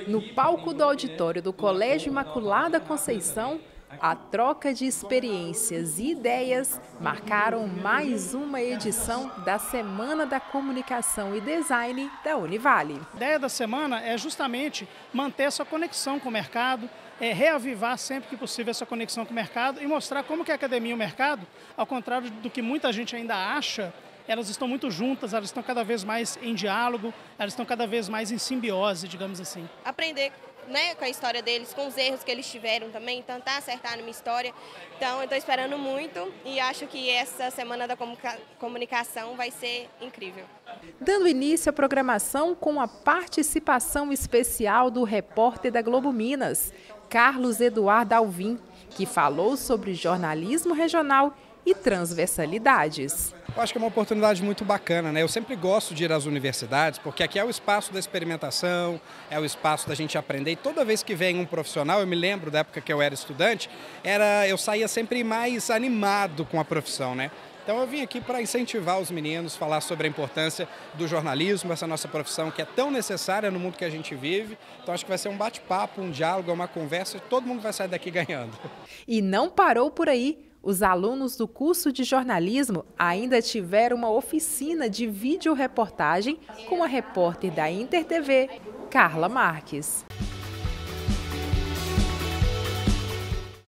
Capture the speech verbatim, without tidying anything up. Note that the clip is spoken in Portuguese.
No palco do auditório do Colégio Imaculada Conceição, a troca de experiências e ideias marcaram mais uma edição da Semana da Comunicação e Design da Univale. A ideia da semana é justamente manter essa conexão com o mercado, é reavivar sempre que possível essa conexão com o mercado e mostrar como que a academia e o mercado, ao contrário do que muita gente ainda acha, elas estão muito juntas, elas estão cada vez mais em diálogo, elas estão cada vez mais em simbiose, digamos assim. Aprender, né, com a história deles, com os erros que eles tiveram também, tentar acertar numa história. Então eu estou esperando muito e acho que essa Semana da Comunicação vai ser incrível. Dando início à programação com a participação especial do repórter da Globo Minas, Carlos Eduardo Alvim, que falou sobre jornalismo regional e transversalidades. Eu acho que é uma oportunidade muito bacana, né? Eu sempre gosto de ir às universidades, porque aqui é o espaço da experimentação, é o espaço da gente aprender. E toda vez que vem um profissional, eu me lembro da época que eu era estudante, era, eu saía sempre mais animado com a profissão, né? Então eu vim aqui para incentivar os meninos, falar sobre a importância do jornalismo, essa nossa profissão que é tão necessária no mundo que a gente vive. Então acho que vai ser um bate-papo, um diálogo, uma conversa, todo mundo vai sair daqui ganhando. E não parou por aí. Os alunos do curso de jornalismo ainda tiveram uma oficina de videoreportagem com a repórter da Inter T V, Carla Marques.